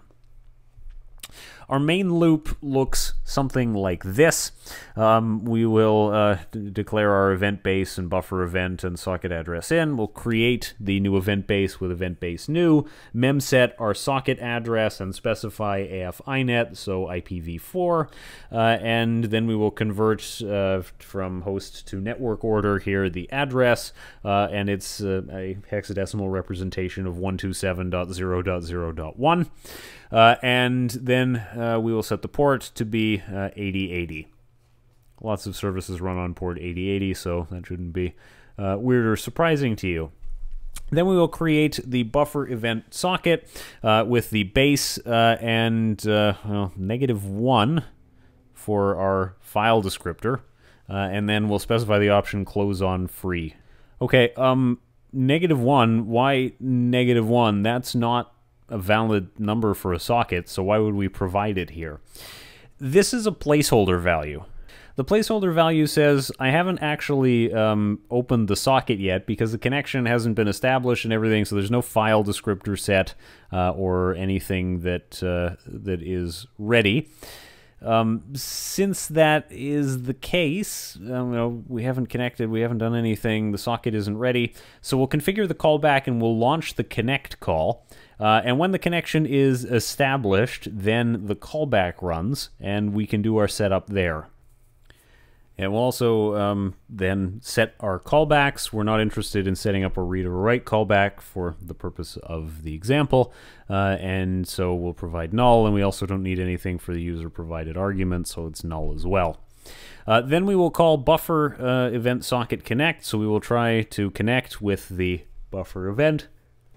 Our main loop looks something like this. Um, we will uh, declare our event base and buffer event and socket address in. We'll create the new event base with event base new, memset our socket address and specify A F I net, so I P v four, uh, and then we will convert uh, from host to network order here the address, uh, and it's uh, a hexadecimal representation of one two seven dot zero dot zero dot one. Uh, and then uh, we will set the port to be uh, eighty eighty. Lots of services run on port eighty eighty, so that shouldn't be uh, weird or surprising to you. Then we will create the buffer event socket uh, with the base uh, and uh, well, negative one for our file descriptor, uh, and then we'll specify the option close on free. Okay, um, negative one, why negative one? That's not a valid number for a socket, so why would we provide it here? This is a placeholder value. The placeholder value says I haven't actually um, opened the socket yet because the connection hasn't been established and everything, so there's no file descriptor set uh, or anything that uh, that is ready. Um, since that is the case, um, you know, we haven't connected, we haven't done anything, the socket isn't ready, so we'll configure the callback and we'll launch the connect call. Uh, and when the connection is established, then the callback runs, and we can do our setup there. And we'll also um, then set our callbacks. We're not interested in setting up a read or a write callback for the purpose of the example. Uh, and so we'll provide null, and we also don't need anything for the user-provided argument, so it's null as well. Uh, then we will call buffer uh, event socket connect. So we will try to connect with the buffer event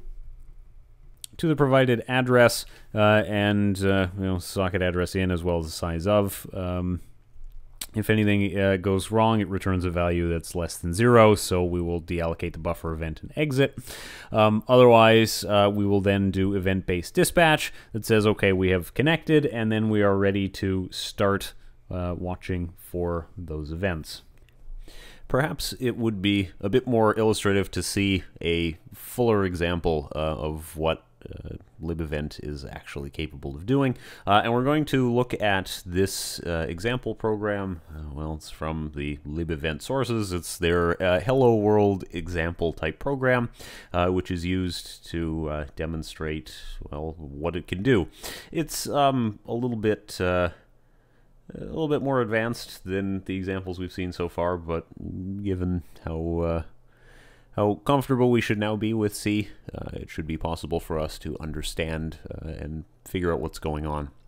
to the provided address uh, and uh, you know, socket address in as well as the size of. Um, if anything uh, goes wrong, it returns a value that's less than zero, so we will deallocate the buffer event and exit. Um, otherwise, uh, we will then do event-based dispatch that says, okay, we have connected, and then we are ready to start uh, watching for those events. Perhaps it would be a bit more illustrative to see a fuller example uh, of what Uh, libevent is actually capable of doing. Uh, and we're going to look at this uh, example program. Uh, well, it's from the libevent sources. It's their uh, Hello World example type program, uh, which is used to uh, demonstrate, well, what it can do. It's um, a little bit uh, a little bit more advanced than the examples we've seen so far, but given how uh, how comfortable we should now be with C, uh, it should be possible for us to understand uh, and figure out what's going on.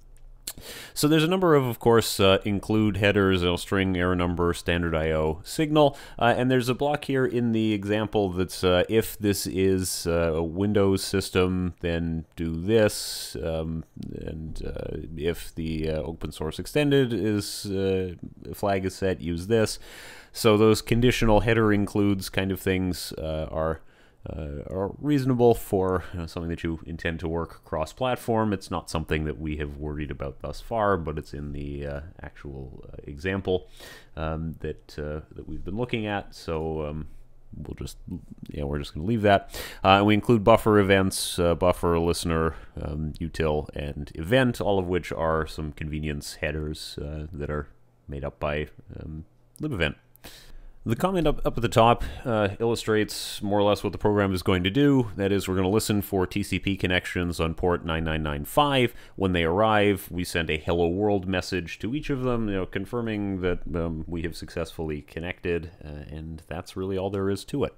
So there's a number of, of course, uh, include headers, you know, string, error number, standard I O, signal, uh, and there's a block here in the example that's uh, if this is uh, a Windows system, then do this, um, and uh, if the uh, open source extended is uh, flag is set, use this. So those conditional header includes kind of things uh, are Uh, are reasonable for you know, something that you intend to work cross-platform. It's not something that we have worried about thus far, but it's in the uh, actual uh, example um, that uh, that we've been looking at. So um, we'll just yeah, we're just going to leave that. Uh, and we include buffer events, uh, buffer listener, um, util, and event, all of which are some convenience headers uh, that are made up by um, libevent. The comment up, up at the top uh, illustrates more or less what the program is going to do. That is, we're going to listen for T C P connections on port nine nine nine five. When they arrive, we send a hello world message to each of them, you know, confirming that um, we have successfully connected, uh, and that's really all there is to it.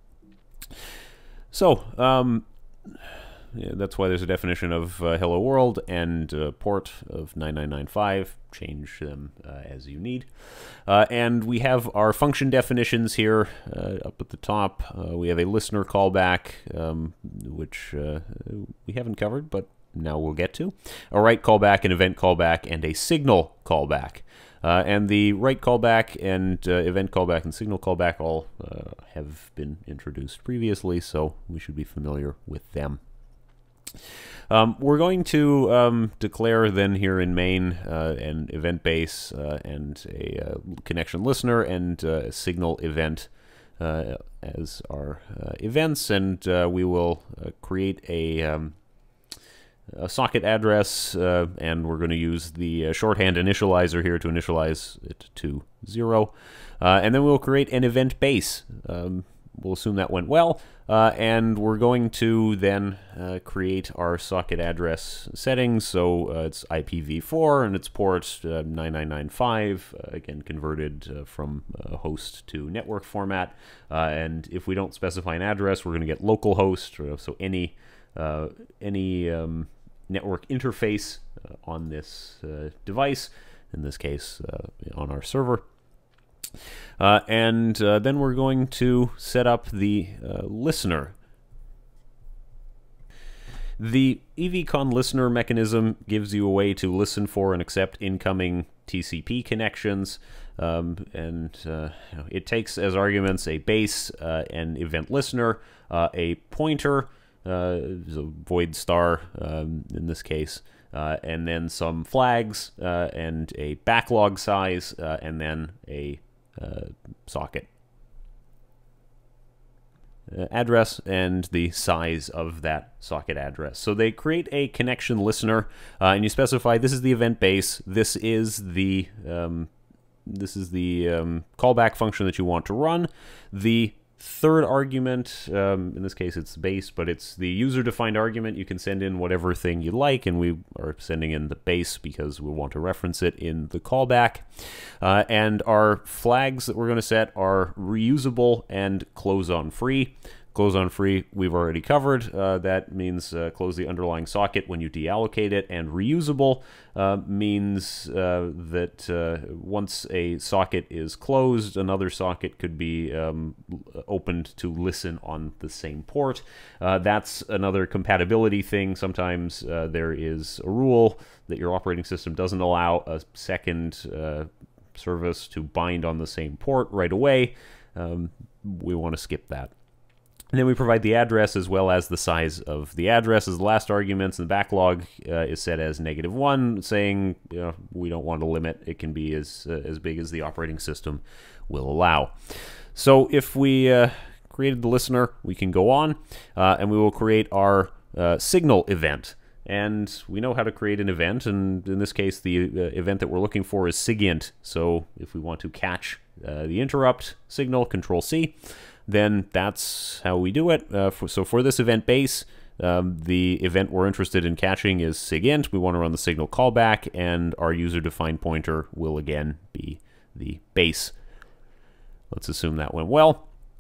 So, um, yeah, that's why there's a definition of uh, hello world and uh, port of nine nine nine five. Change them uh, as you need. Uh, and we have our function definitions here uh, up at the top. Uh, we have a listener callback, um, which uh, we haven't covered, but now we'll get to. A write callback, an event callback, and a signal callback. Uh, and the write callback and uh, event callback and signal callback all uh, have been introduced previously, so we should be familiar with them. Um, we're going to um, declare then here in main uh, an event base uh, and a uh, connection listener and uh, a signal event uh, as our uh, events, and uh, we will uh, create a, um, a socket address, uh, and we're going to use the uh, shorthand initializer here to initialize it to zero, uh, and then we'll create an event base. Um, We'll assume that went well, uh, and we're going to then uh, create our socket address settings. So uh, it's I P v four and it's port uh, nine nine nine five, uh, again converted uh, from uh, host to network format. Uh, and if we don't specify an address, we're going to get localhost, or, so any uh, any um, network interface uh, on this uh, device, in this case uh, on our server. Uh, and uh, then we're going to set up the uh, listener. The evcon listener mechanism gives you a way to listen for and accept incoming T C P connections, um, and uh, you know, it takes as arguments a base, uh, an event listener, uh, a pointer, uh, so void star um, in this case, uh, and then some flags, uh, and a backlog size, uh, and then a Uh, socket uh, address and the size of that socket address. So they create a connection listener, uh, and you specify this is the event base, this is the um, this is the um, callback function that you want to run. The third argument, um, in this case it's base, but it's the user-defined argument. You can send in whatever thing you like, and we are sending in the base because we want to reference it in the callback. Uh, and our flags that we're going to set are reusable and close-on free. Close-on free we've already covered. Uh, that means uh, close the underlying socket when you deallocate it, and reusable uh, means uh, that uh, once a socket is closed, another socket could be um, opened to listen on the same port. Uh, that's another compatibility thing. Sometimes uh, there is a rule that your operating system doesn't allow a second uh, service to bind on the same port right away. Um, we want to skip that. And then we provide the address as well as the size of the address as the last arguments, and the backlog uh, is set as negative one, saying you know, we don't want to limit. It can be as, uh, as big as the operating system will allow. So if we uh, created the listener, we can go on, uh, and we will create our uh, signal event. And we know how to create an event, and in this case, the uh, event that we're looking for is sigint. So if we want to catch uh, the interrupt signal, control C, then that's how we do it. Uh, for, so for this event base, um, the event we're interested in catching is sigint. We want to run the signal callback, and our user-defined pointer will again be the base. Let's assume that went well.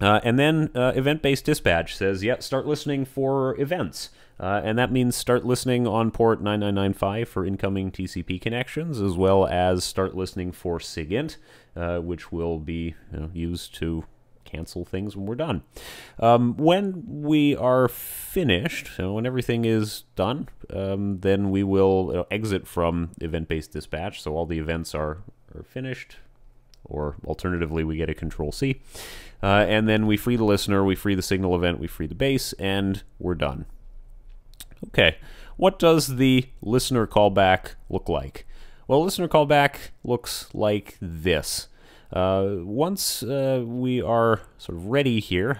Uh, and then uh, event-based dispatch says, yeah, start listening for events. Uh, and that means start listening on port nine nine nine five for incoming T C P connections, as well as start listening for SIGINT, uh, which will be you know, used to cancel things when we're done. Um, when we are finished, so when everything is done, um, then we will you know, exit from event-based dispatch, so all the events are, are finished, or alternatively we get a control C. Uh, and then we free the listener, we free the signal event, we free the base, and we're done. Okay, what does the listener callback look like? Well, listener callback looks like this. Uh, once uh, we are sort of ready here,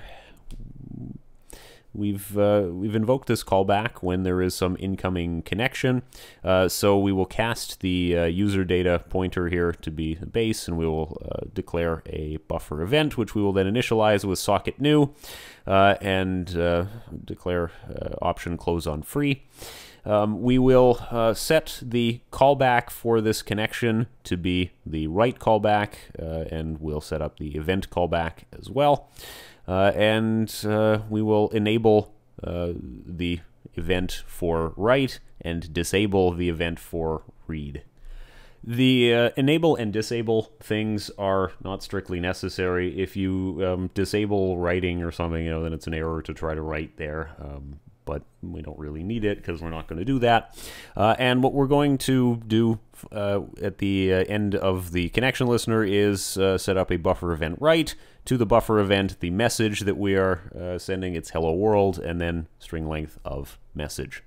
We've uh, we've invoked this callback when there is some incoming connection. Uh, so we will cast the uh, user data pointer here to be a base, and we will uh, declare a buffer event, which we will then initialize with socket new, uh, and uh, declare uh, option close on free. Um, we will uh, set the callback for this connection to be the write callback, uh, and we'll set up the event callback as well. Uh, and uh, we will enable uh, the event for write and disable the event for read. The uh, enable and disable things are not strictly necessary. If you um, disable writing or something, you know, then it's an error to try to write there. Um, but we don't really need it because we're not going to do that. Uh, and what we're going to do uh, at the uh, end of the connection listener is uh, set up a buffer event write to the buffer event, the message that we are uh, sending, it's hello world, and then string length of message.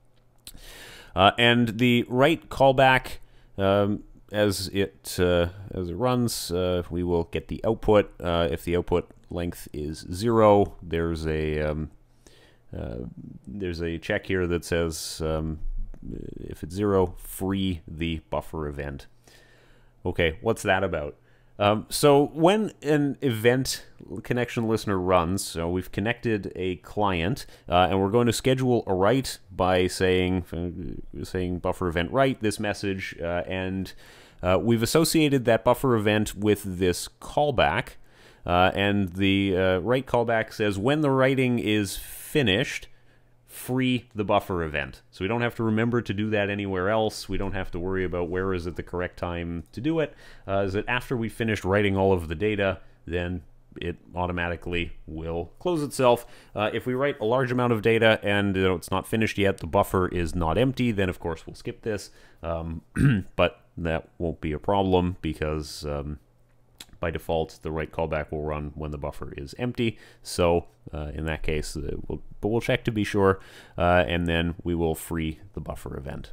Uh, and the write callback, um, as it uh, as it runs, uh, we will get the output. Uh, if the output length is zero, there's a um, uh, there's a check here that says um, if it's zero, free the buffer event. Okay, what's that about? Um, so when an event connection listener runs, so we've connected a client, uh, and we're going to schedule a write by saying uh, saying buffer event write this message, uh, and uh, we've associated that buffer event with this callback, uh, and the uh, write callback says when the writing is finished, free the buffer event. So we don't have to remember to do that anywhere else. We don't have to worry about where is it the correct time to do it. Uh, is that after we finished writing all of the data, then it automatically will close itself. Uh, if we write a large amount of data and you know, it's not finished yet, the buffer is not empty, then of course we'll skip this. Um, but that won't be a problem because um, by default, the write callback will run when the buffer is empty. So uh, in that case, uh, we'll, but we'll check to be sure, uh, and then we will free the buffer event.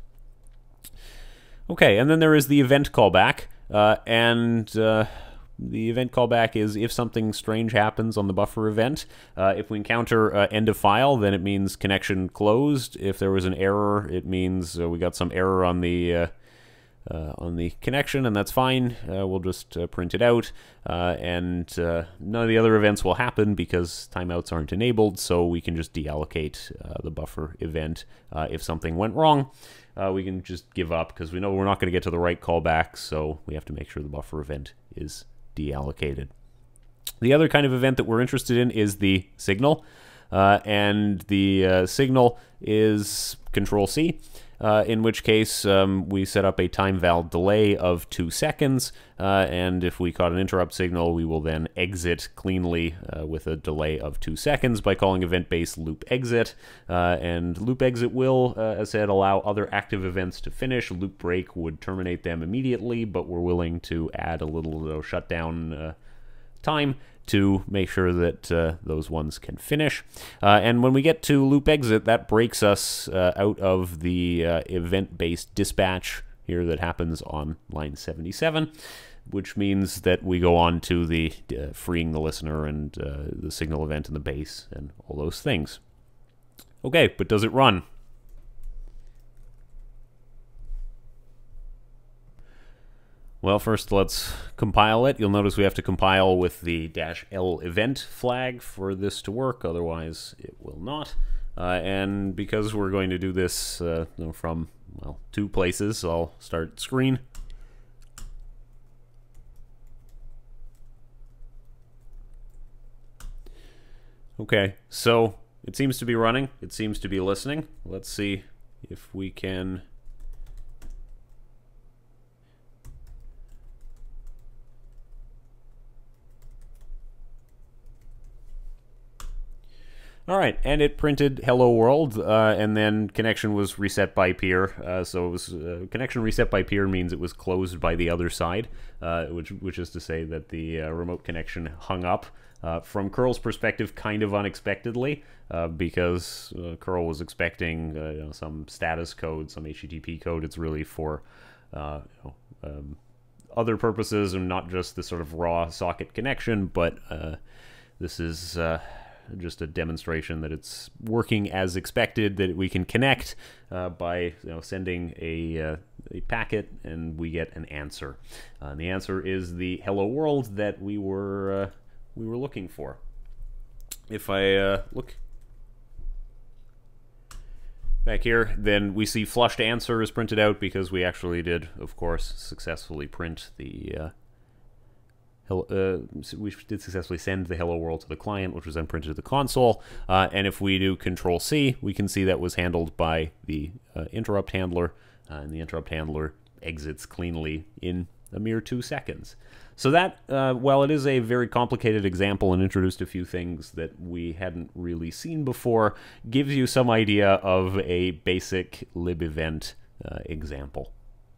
Okay, and then there is the event callback, uh, and uh, the event callback is if something strange happens on the buffer event. Uh, if we encounter uh, end of file, then it means connection closed. If there was an error, it means uh, we got some error on the uh, Uh, on the connection, and that's fine. Uh, we'll just uh, print it out, uh, and uh, none of the other events will happen because timeouts aren't enabled, so we can just deallocate uh, the buffer event. Uh, if something went wrong, uh, we can just give up because we know we're not going to get to the right callback, so we have to make sure the buffer event is deallocated. The other kind of event that we're interested in is the signal, uh, and the uh, signal is control C. Uh, in which case um, we set up a time val delay of two seconds, uh, and if we caught an interrupt signal, we will then exit cleanly uh, with a delay of two seconds by calling event-based loop exit, uh, and loop exit will, uh, as said, allow other active events to finish. Loop break would terminate them immediately, but we're willing to add a little uh, shutdown uh, time to make sure that uh, those ones can finish. Uh, and when we get to loop exit, that breaks us uh, out of the uh, event-based dispatch here that happens on line seventy-seven, which means that we go on to the uh, freeing the listener and uh, the signal event and the base and all those things. Okay, but does it run? Well, first let's compile it. You'll notice we have to compile with the dash L event flag for this to work, otherwise it will not. Uh, and because we're going to do this uh, you know, from, well, two places, so I'll start screen. Okay, so it seems to be running. It seems to be listening. Let's see if we can... All right, and it printed "Hello World," uh, and then connection was reset by peer. Uh, so it was uh, connection reset by peer means it was closed by the other side, uh, which which is to say that the uh, remote connection hung up. Uh, from Curl's perspective, kind of unexpectedly, uh, because uh, Curl was expecting uh, you know, some status code, some H T T P code. It's really for uh, you know, um, other purposes and not just the sort of raw socket connection, but uh, this is... Uh, just a demonstration that it's working as expected, that we can connect uh, by you know, sending a, uh, a packet and we get an answer. Uh, and the answer is the hello world that we were, uh, we were looking for. If I uh, look back here, then we see flushed answer is printed out because we actually did, of course, successfully print the uh, Uh, we did successfully send the hello world to the client, which was then printed to the console. Uh, and if we do Control C, we can see that was handled by the uh, interrupt handler, uh, and the interrupt handler exits cleanly in a mere two seconds. So that, uh, while it is a very complicated example and introduced a few things that we hadn't really seen before, gives you some idea of a basic libevent uh, example.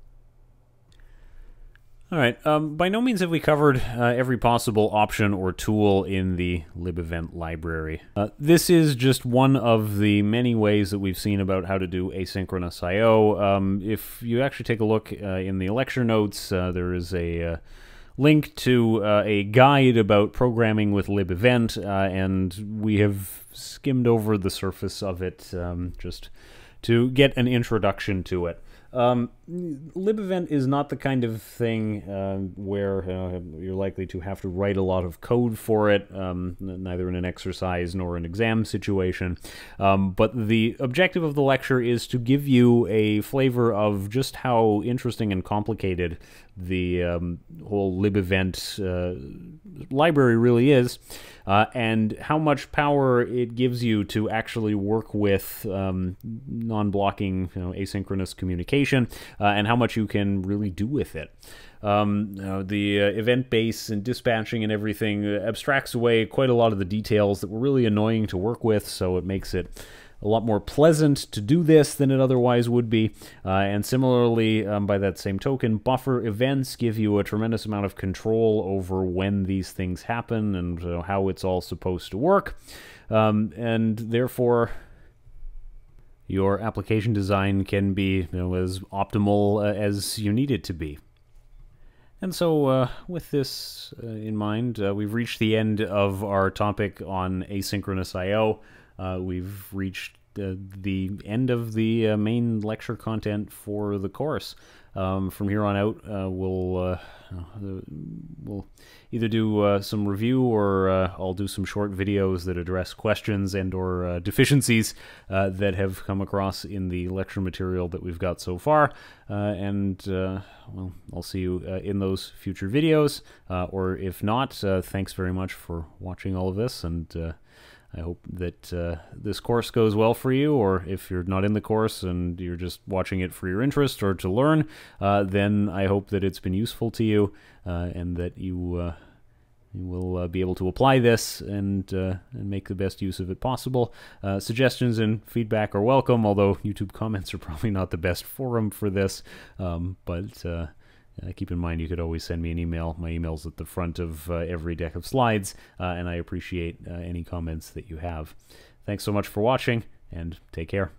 All right, um, by no means have we covered uh, every possible option or tool in the libevent library. Uh, this is just one of the many ways that we've seen about how to do asynchronous I O. Um, if you actually take a look uh, in the lecture notes, uh, there is a uh, link to uh, a guide about programming with libevent, uh, and we have skimmed over the surface of it um, just to get an introduction to it. Um, libevent is not the kind of thing uh, where uh, you're likely to have to write a lot of code for it, um, neither in an exercise nor an exam situation. Um, but the objective of the lecture is to give you a flavor of just how interesting and complicated the um, whole libevent uh, library really is, uh, and how much power it gives you to actually work with um, non-blocking, you know, asynchronous communication, uh, and how much you can really do with it. Um, you know, the uh, event base and dispatching and everything abstracts away quite a lot of the details that were really annoying to work with, so it makes it a lot more pleasant to do this than it otherwise would be. Uh, and similarly, um, by that same token, buffer events give you a tremendous amount of control over when these things happen and uh, how it's all supposed to work. Um, and therefore, your application design can be, you know, as optimal uh, as you need it to be. And so, uh, with this uh, in mind, uh, we've reached the end of our topic on asynchronous I O. Uh, we've reached uh, the end of the uh, main lecture content for the course. Um, from here on out, uh, we'll uh, we'll either do uh, some review, or uh, I'll do some short videos that address questions and or uh, deficiencies uh, that have come across in the lecture material that we've got so far. Uh, and uh, well, I'll see you uh, in those future videos. Uh, or if not, uh, thanks very much for watching all of this, and uh, I hope that uh, this course goes well for you, or if you're not in the course and you're just watching it for your interest or to learn, uh, then I hope that it's been useful to you, uh, and that you, uh, you will uh, be able to apply this and, uh, and make the best use of it possible. Uh, suggestions and feedback are welcome, although YouTube comments are probably not the best forum for this, um, but uh, Uh, keep in mind, you could always send me an email. My email's at the front of uh, every deck of slides, uh, and I appreciate uh, any comments that you have. Thanks so much for watching, and take care.